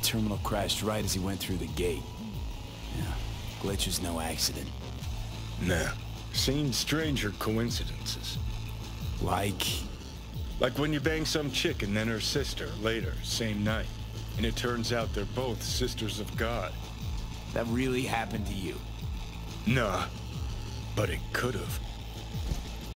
terminal crashed right as he went through the gate. Yeah, glitch was no accident. Nah. Seen stranger coincidences. Like Like when you bang some chick and then her sister later, same night. And it turns out they're both sisters of God. that really happened to you. Nah. But it could've.